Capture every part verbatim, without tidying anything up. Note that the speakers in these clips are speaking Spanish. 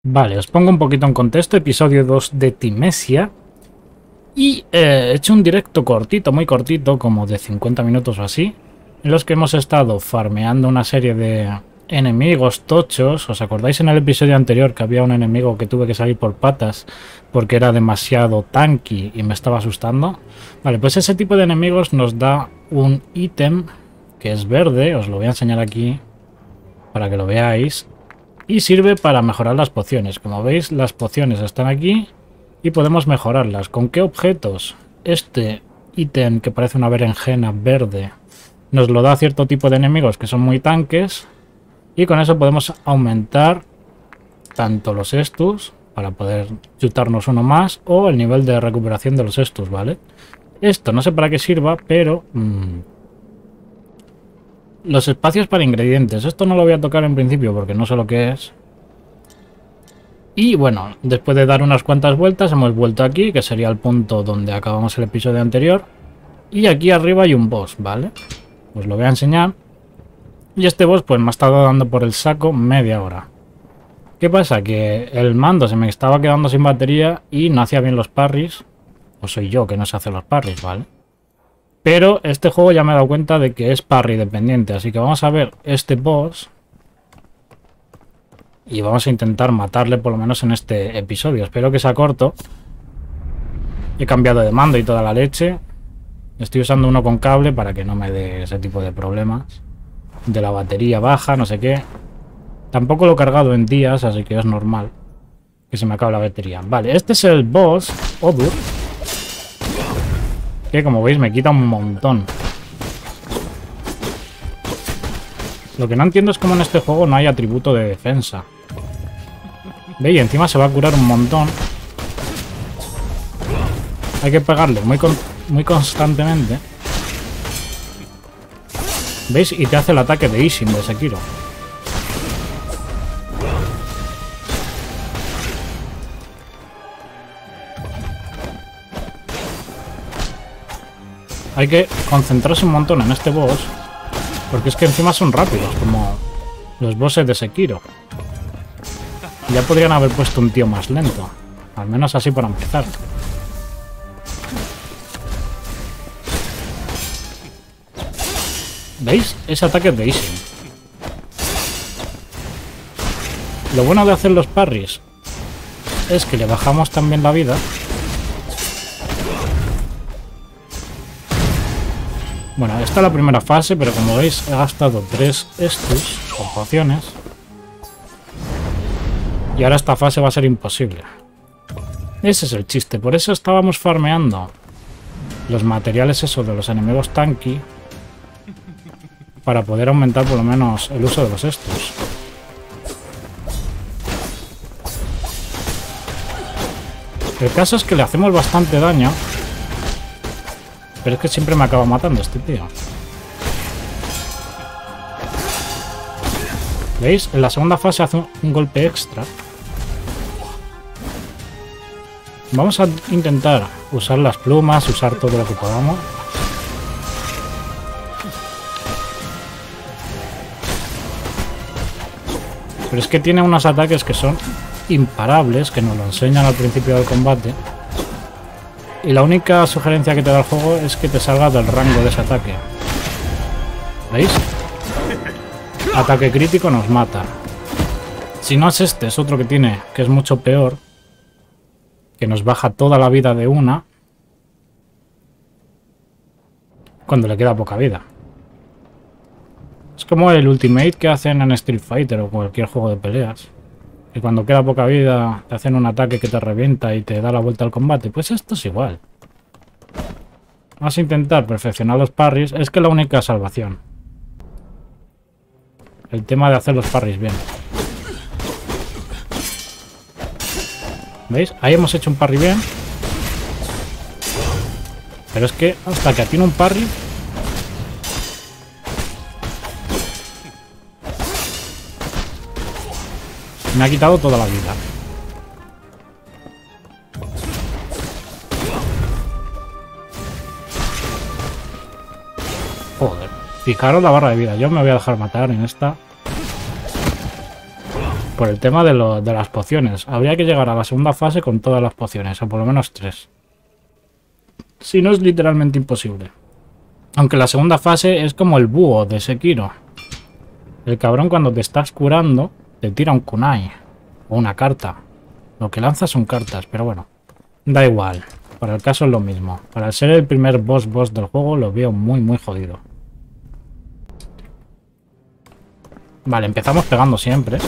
Vale, os pongo un poquito en contexto, episodio dos de Tymesia. Y eh, he hecho un directo cortito, muy cortito, como de cincuenta minutos o así, en los que hemos estado farmeando una serie de enemigos tochos. ¿Os acordáis en el episodio anterior que había un enemigo que tuve que salir por patas porque era demasiado tanky y me estaba asustando? Vale, pues ese tipo de enemigos nos da un ítem que es verde, os lo voy a enseñar aquí para que lo veáis. Y sirve para mejorar las pociones. Como veis, las pociones están aquí y podemos mejorarlas. ¿Con qué objetos? Este ítem que parece una berenjena verde nos lo da cierto tipo de enemigos que son muy tanques. Y con eso podemos aumentar tanto los estus, para poder chutarnos uno más, o el nivel de recuperación de los estus, ¿vale? Esto no sé para qué sirva, pero... Mmm, los espacios para ingredientes. Esto no lo voy a tocar en principio porque no sé lo que es. Y bueno, después de dar unas cuantas vueltas hemos vuelto aquí, que sería el punto donde acabamos el episodio anterior. Y aquí arriba hay un boss, ¿vale? Os lo voy a enseñar. Y este boss pues me ha estado dando por el saco media hora. ¿Qué pasa? Que el mando se me estaba quedando sin batería y no hacía bien los parries. O soy yo que no sé hacer los parries, ¿vale? Pero este juego ya me he dado cuenta de que es parry dependiente, así que vamos a ver este boss y vamos a intentar matarle por lo menos en este episodio. Espero que sea corto. He cambiado de mando y toda la leche. Estoy usando uno con cable para que no me dé ese tipo de problemas. De la batería baja, no sé qué. Tampoco lo he cargado en días, así que es normal que se me acabe la batería. Vale, este es el boss Odur, que como veis me quita un montón. Lo que no entiendo es cómo en este juego no hay atributo de defensa. ¿Veis? Encima se va a curar un montón. Hay que pegarle muy, con muy constantemente. ¿Veis? Y te hace el ataque de Ishin de Sekiro. Hay que concentrarse un montón en este boss, porque es que encima son rápidos, como los bosses de Sekiro. Ya podrían haber puesto un tío más lento, al menos así para empezar. ¿Veis? Ese ataque es de Ishin. Lo bueno de hacer los parries es que le bajamos también la vida. Bueno, esta es la primera fase, pero como veis he gastado tres estus o pociones. Y ahora esta fase va a ser imposible. Ese es el chiste, por eso estábamos farmeando los materiales esos de los enemigos tanky, para poder aumentar por lo menos el uso de los estus. El caso es que le hacemos bastante daño, pero es que siempre me acaba matando este tío. ¿Veis? En la segunda fase hace un, un golpe extra. Vamos a intentar usar las plumas, usar todo lo que podamos. Pero es que tiene unos ataques que son imparables, que nos lo enseñan al principio del combate. Y la única sugerencia que te da el juego es que te salgas del rango de ese ataque. ¿Veis? Ataque crítico nos mata. Si no es este, es otro que tiene, que es mucho peor, que nos baja toda la vida de una cuando le queda poca vida. Es como el ultimate que hacen en Street Fighter o cualquier juego de peleas, que cuando queda poca vida te hacen un ataque que te revienta y te da la vuelta al combate. Pues esto es igual. Vamos a intentar perfeccionar los parries. Es que la única salvación, el tema de hacer los parries bien. ¿Veis? Ahí hemos hecho un parry bien. Pero es que hasta que atine un parry, me ha quitado toda la vida. Joder. Fijaros la barra de vida. Yo me voy a dejar matar en esta. Por el tema de, lo, de las pociones. Habría que llegar a la segunda fase con todas las pociones, o por lo menos tres. Si no, es literalmente imposible. Aunque la segunda fase es como el búho de Sekiro. El cabrón, cuando te estás curando, te tira un kunai. O una carta. Lo que lanza son cartas, pero bueno. Da igual. Para el caso es lo mismo. Para ser el primer boss boss del juego lo veo muy muy jodido. Vale, empezamos pegando siempre.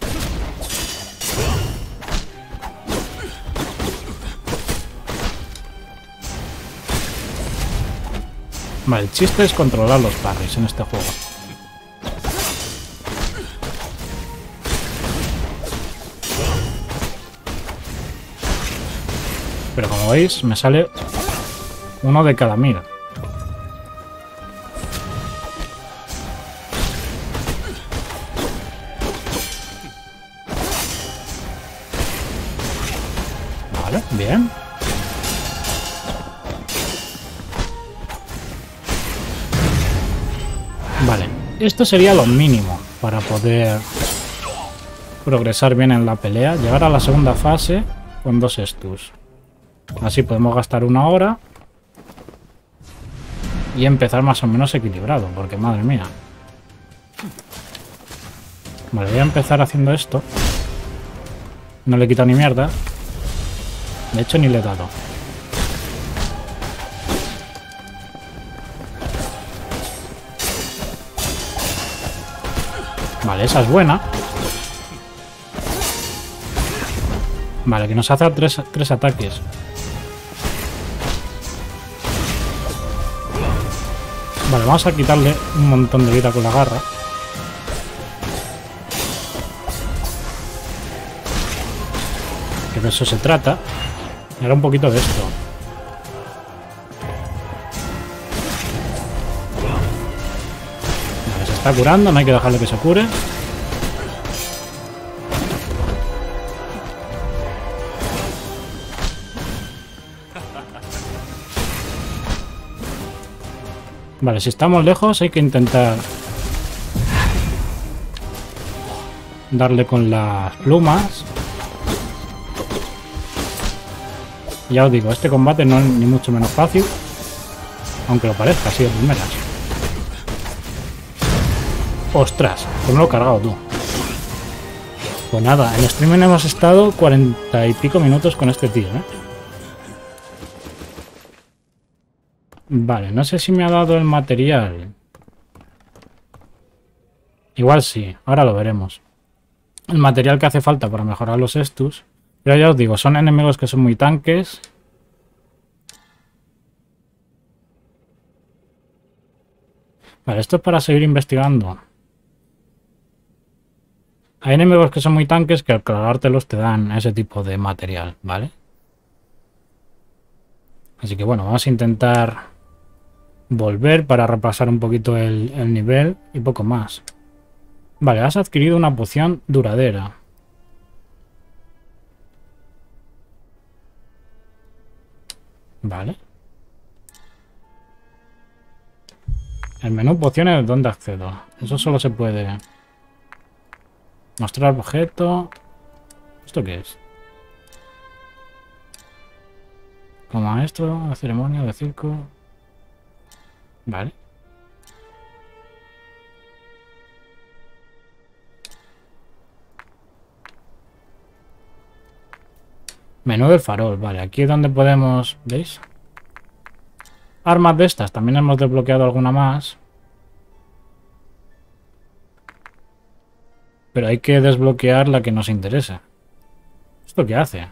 Vale, el chiste es controlar los parries en este juego. Pero como veis, me sale uno de cada mil. Vale, bien. Vale, esto sería lo mínimo para poder progresar bien en la pelea. Llegar a la segunda fase con dos estus. Así podemos gastar una hora y empezar más o menos equilibrado, porque madre mía. Vale, voy a empezar haciendo esto. No le he quitado ni mierda. De hecho, ni le he dado. Vale, esa es buena. Vale, que nos hace tres, tres ataques. Vale, vamos a quitarle un montón de vida con la garra. Que de eso se trata. Y ahora un poquito de esto. Vale, se está curando, no hay que dejarle que se cure. Vale, si estamos lejos hay que intentar darle con las plumas. Ya os digo, este combate no es ni mucho menos fácil, aunque lo parezca así de primeras. ¡Ostras! Pues me lo he cargado tú. Pues nada, en streaming hemos estado cuarenta y pico minutos con este tío, ¿eh? Vale, no sé si me ha dado el material. Igual sí, ahora lo veremos. El material que hace falta para mejorar los estus. Pero ya os digo, son enemigos que son muy tanques. Vale, esto es para seguir investigando. Hay enemigos que son muy tanques que al clavártelos te dan ese tipo de material, ¿vale? Así que bueno, vamos a intentar volver para repasar un poquito el, el nivel y poco más. Vale, has adquirido una poción duradera. Vale. El menú pociones, ¿dónde accedo? Eso solo se puede... Mostrar objeto... ¿Esto qué es? Como maestro, la ceremonia de circo... Vale. Menú del farol, vale. Aquí es donde podemos... ¿Veis? Armas de estas. También hemos desbloqueado alguna más. Pero hay que desbloquear la que nos interesa. ¿Esto qué hace?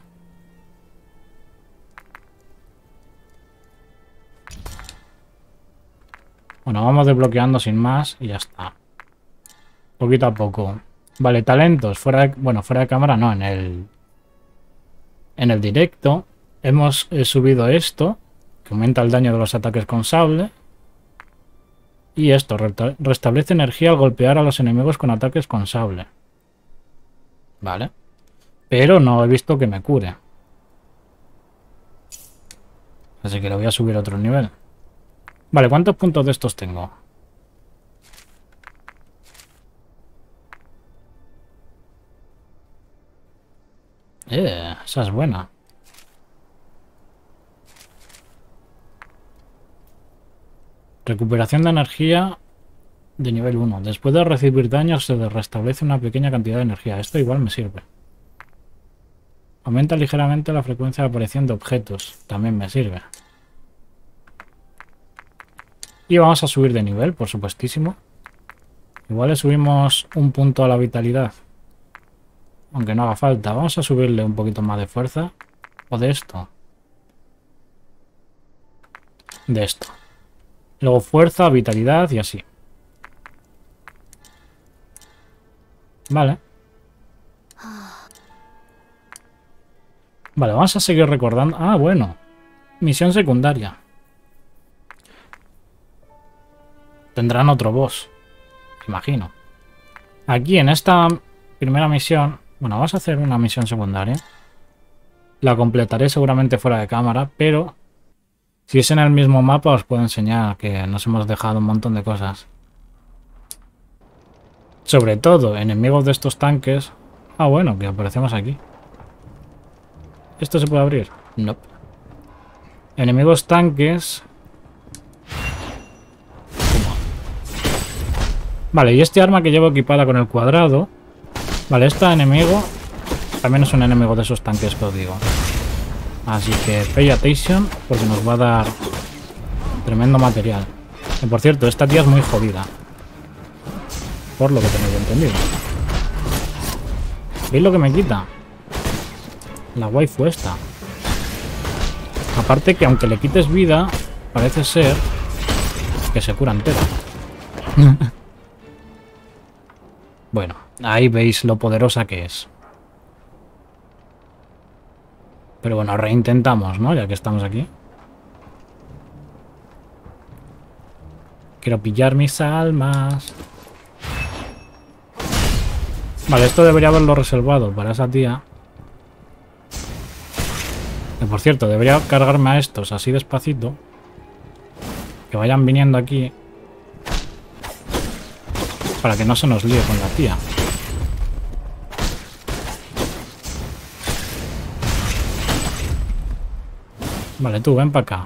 Bueno, vamos desbloqueando sin más y ya está. Poquito a poco. Vale, talentos. Fuera de, bueno, fuera de cámara no, en el... En el directo hemos eh, subido esto, que aumenta el daño de los ataques con sable. Y esto, restablece energía al golpear a los enemigos con ataques con sable. Vale. Pero no he visto que me cure. Así que lo voy a subir a otro nivel. Vale, ¿cuántos puntos de estos tengo? Eh, esa es buena. Recuperación de energía de nivel uno. Después de recibir daño se restablece una pequeña cantidad de energía. Esto igual me sirve. Aumenta ligeramente la frecuencia de aparición de objetos. También me sirve. Y vamos a subir de nivel, por supuestísimo. Igual le subimos un punto a la vitalidad. Aunque no haga falta. Vamos a subirle un poquito más de fuerza. O de esto. De esto. Luego fuerza, vitalidad y así. Vale. Vale, vamos a seguir recordando. Ah, bueno. Misión secundaria. Tendrán otro boss. Imagino. Aquí en esta primera misión... Bueno, vamos a hacer una misión secundaria. La completaré seguramente fuera de cámara, pero... Si es en el mismo mapa os puedo enseñar que nos hemos dejado un montón de cosas. Sobre todo, enemigos de estos tanques... Ah, bueno, que aparecemos aquí. ¿Esto se puede abrir? No. Enemigos tanques... Vale, y este arma que llevo equipada con el cuadrado... Vale, este enemigo... También es un enemigo de esos tanques que os digo. Así que pay attention, porque nos va a dar tremendo material. Y por cierto, esta tía es muy jodida. Por lo que tengo yo entendido. ¿Veis lo que me quita? La waifu esta. Aparte que aunque le quites vida, parece ser que se cura entera. Bueno, ahí veis lo poderosa que es. Pero bueno, reintentamos, ¿no? Ya que estamos aquí. Quiero pillar mis almas. Vale, esto debería haberlo reservado para esa tía. Que por cierto, debería cargarme a estos así despacito. Que vayan viniendo aquí. Para que no se nos líe con la tía. Vale, tú, ven para acá.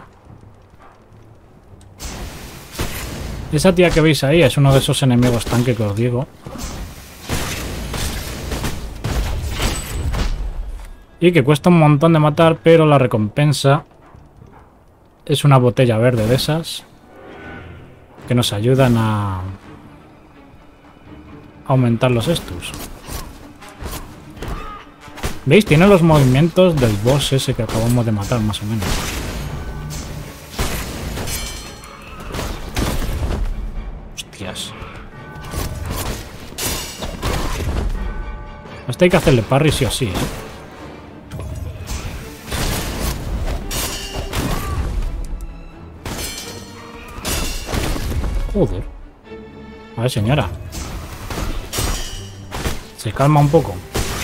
Esa tía que veis ahí es uno de esos enemigos tanque que os digo. Y que cuesta un montón de matar, pero la recompensa es una botella verde de esas. Que nos ayudan a aumentar los estus. ¿Veis? Tiene los movimientos del boss ese que acabamos de matar, más o menos. Hostias. Hasta hay que hacerle parry sí o sí, ¿eh? Joder. A ver, señora. Se calma un poco.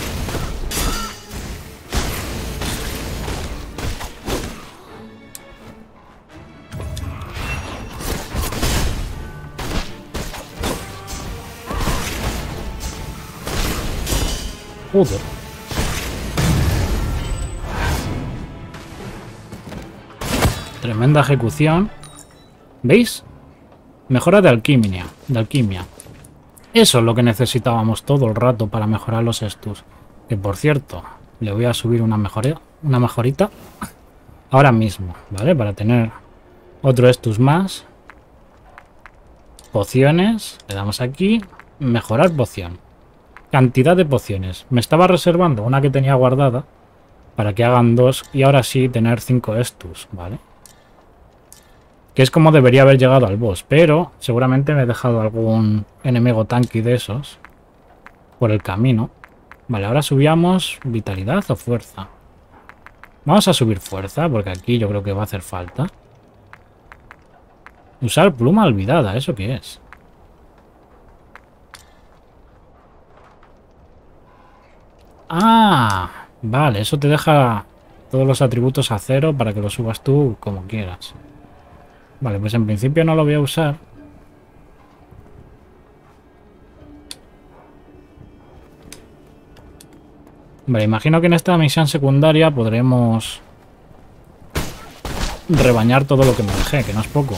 Joder. Tremenda ejecución. ¿Veis? Mejora de alquimia. De alquimia. Eso es lo que necesitábamos todo el rato para mejorar los estus. Que por cierto, le voy a subir una mejora, una mejorita ahora mismo, ¿vale? Para tener otro estus más. Pociones. Le damos aquí. Mejorar poción. Cantidad de pociones. Me estaba reservando una que tenía guardada para que hagan dos y ahora sí tener cinco estus, ¿vale? Que es como debería haber llegado al boss, pero seguramente me he dejado algún enemigo tanque de esos por el camino. Vale, ahora subíamos vitalidad o fuerza. Vamos a subir fuerza porque aquí yo creo que va a hacer falta. Usar pluma olvidada, ¿eso qué es? Ah, vale, eso te deja todos los atributos a cero para que los subas tú como quieras. Vale, pues en principio no lo voy a usar. Vale, imagino que en esta misión secundaria podremos rebañar todo lo que me dejé, que no es poco.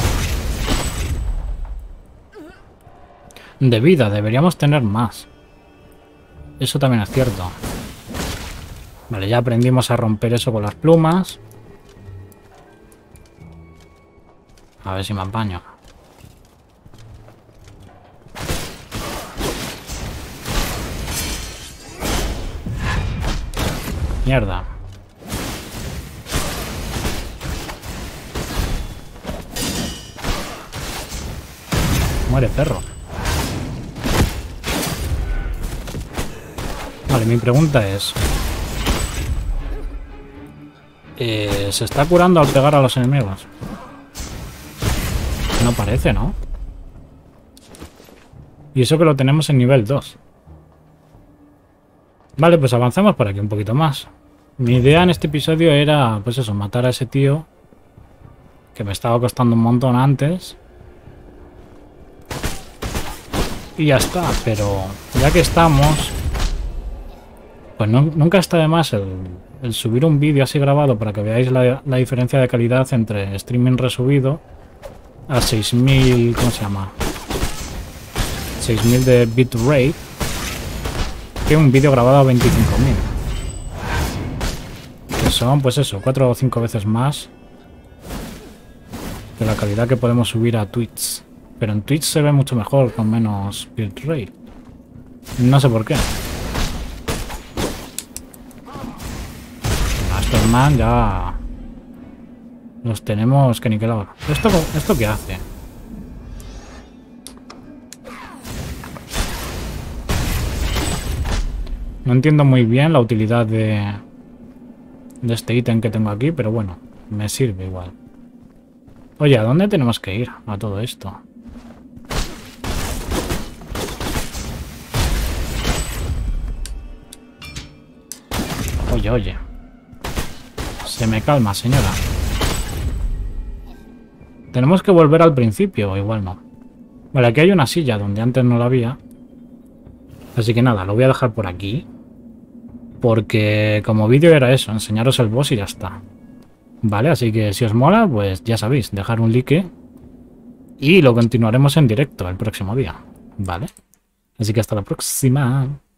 De vida, deberíamos tener más. Eso también es cierto. Vale, ya aprendimos a romper eso con las plumas. A ver si me apaño. Mierda. Muere, perro. Vale, mi pregunta es... Eh, ¿se está curando al pegar a los enemigos? No parece, ¿no? Y eso que lo tenemos en nivel dos. Vale, pues avanzamos por aquí un poquito más. Mi idea en este episodio era, pues eso, matar a ese tío que me estaba costando un montón antes. Y ya está, pero ya que estamos, pues no, nunca está de más el, el subir un vídeo así grabado para que veáis la, la diferencia de calidad entre streaming resubido a seis mil, ¿cómo se llama? seis mil de bitrate que un vídeo grabado a veinticinco mil. Que son, pues eso, cuatro o cinco veces más de la calidad que podemos subir a Twitch. Pero en Twitch se ve mucho mejor con menos bitrate. No sé por qué. A estos man ya los tenemos que niquelar. ¿Esto, ¿Esto qué hace? No entiendo muy bien la utilidad de, de este ítem que tengo aquí, pero bueno, me sirve igual. Oye, ¿a dónde tenemos que ir a todo esto? Oye, oye. Se me calma, señora. Tenemos que volver al principio, o igual no. Vale, aquí hay una silla donde antes no la había. Así que nada, lo voy a dejar por aquí. Porque como vídeo era eso, enseñaros el boss y ya está. Vale, así que si os mola, pues ya sabéis, dejar un like. Y lo continuaremos en directo el próximo día. Vale. Así que hasta la próxima.